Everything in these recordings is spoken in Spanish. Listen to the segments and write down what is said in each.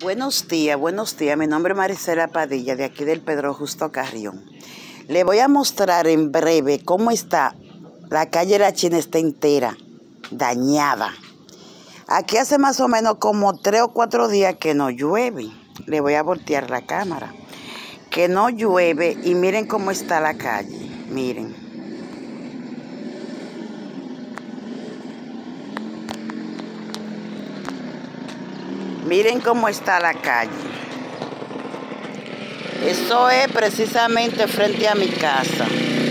Buenos días. Mi nombre es Marisela Padilla, de aquí del Pedro Justo Carrión. Le voy a mostrar en breve cómo está la calle La China, está entera, dañada. Aquí hace más o menos como 3 o 4 días que no llueve. Le voy a voltear la cámara. Que no llueve y miren cómo está la calle. Miren. Miren cómo está la calle. Eso es precisamente frente a mi casa.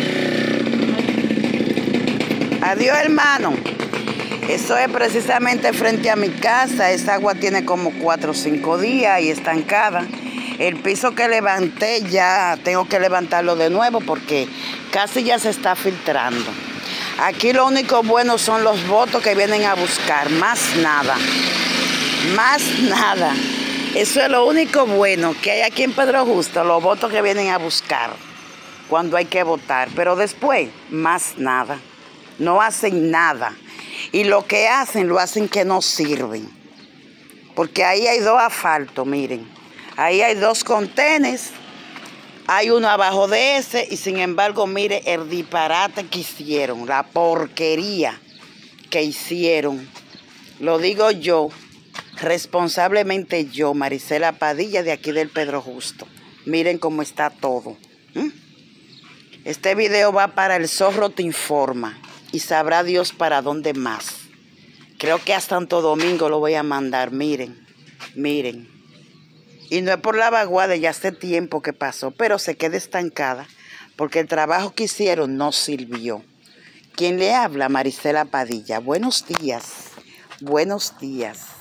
Adiós, hermano. Eso es precisamente frente a mi casa. Esa agua tiene como 4 o 5 días y estancada. El piso que levanté ya tengo que levantarlo de nuevo porque casi ya se está filtrando. Aquí lo único bueno son los votos que vienen a buscar, más nada. Más nada. Eso es lo único bueno que hay aquí en Pedro Justo, los votos que vienen a buscar cuando hay que votar. Pero después, más nada. No hacen nada. Y lo que hacen, lo hacen que no sirven. Porque ahí hay 2 asfaltos, miren. Ahí hay 2 contenes. Hay uno abajo de ese y sin embargo, mire el disparate que hicieron. La porquería que hicieron. Lo digo yo. Responsablemente yo, Marisela Padilla, de aquí del Pedro Justo. Miren cómo está todo. Este video va para El Zorro Te Informa. Y sabrá Dios para dónde más. Creo que hasta Santo Domingo lo voy a mandar. Miren, miren. Y no es por la vaguada, ya hace tiempo que pasó, pero se queda estancada porque el trabajo que hicieron no sirvió. ¿Quién le habla? Marisela Padilla. Buenos días. Buenos días.